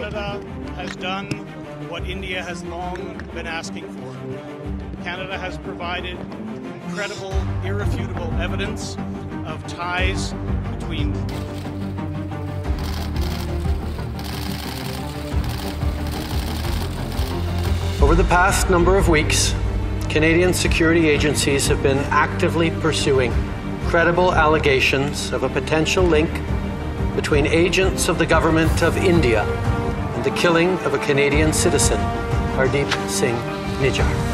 Canada has done what India has long been asking for. Canada has provided incredible, irrefutable evidence of ties between Over the past number of weeks, Canadian security agencies have been actively pursuing credible allegations of a potential link between agents of the government of India and the killing of a Canadian citizen, Hardeep Singh Nijjar.